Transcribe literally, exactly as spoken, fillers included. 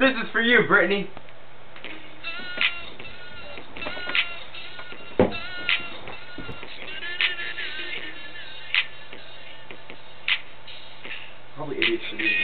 This is for you, Brittany. Probably idiots should do this.